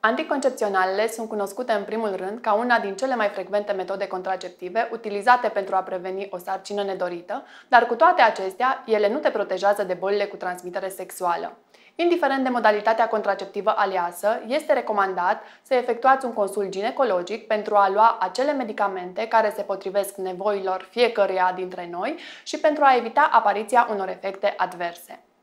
Anticoncepționalele sunt cunoscute în primul rând ca una din cele mai frecvente metode contraceptive utilizate pentru a preveni o sarcină nedorită, dar cu toate acestea, ele nu te protejează de bolile cu transmitere sexuală. Indiferent de modalitatea contraceptivă aleasă, este recomandat să efectuați un consult ginecologic pentru a lua acele medicamente care se potrivesc nevoilor fiecăruia dintre noi și pentru a evita apariția unor efecte adverse.